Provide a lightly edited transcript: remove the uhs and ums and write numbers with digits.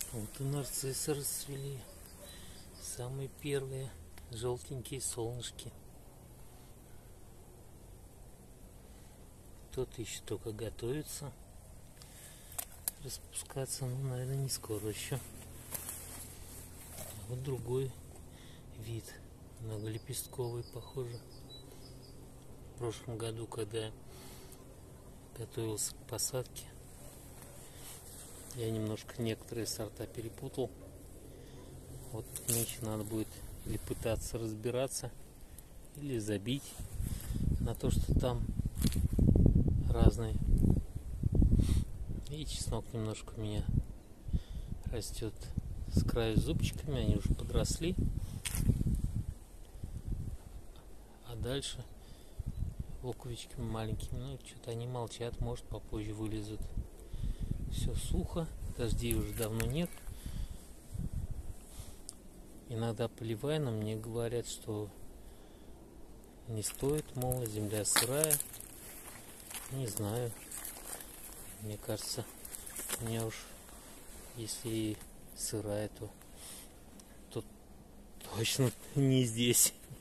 Вот и нарциссы расцвели. Самые первые желтенькие солнышки. Кто-то еще только готовится распускаться, но, наверное, не скоро еще. Вот другой вид, многолепестковый, похоже. В прошлом году, когда готовился к посадке, я немножко некоторые сорта перепутал. Вот нынче надо будет или пытаться разбираться, или забить на то, что там разные. И чеснок немножко у меня растет с краю зубчиками, они уже подросли. А дальше луковичками маленькими, ну что-то они молчат, может попозже вылезут. Все сухо, дождей уже давно нет. Иногда поливаю, но мне говорят, что не стоит, мол, земля сырая. Не знаю. Мне кажется, у меня уж, если и сырая, то точно не здесь.